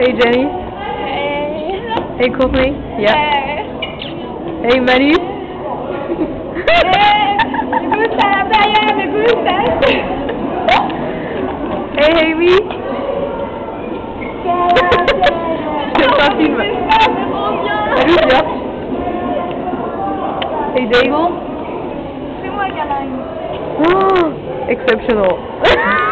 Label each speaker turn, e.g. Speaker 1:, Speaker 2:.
Speaker 1: Hey Jenny.
Speaker 2: Hey.
Speaker 1: Hey Courtney. Yeah.
Speaker 2: Hey.
Speaker 1: Hey Manu.
Speaker 2: Me gusta la playa, me gusta.
Speaker 1: Hey Amy. C'est pas film. Salut bien. Hey Daigle.
Speaker 2: C'est moi, Caroline.
Speaker 1: Oh, exceptional.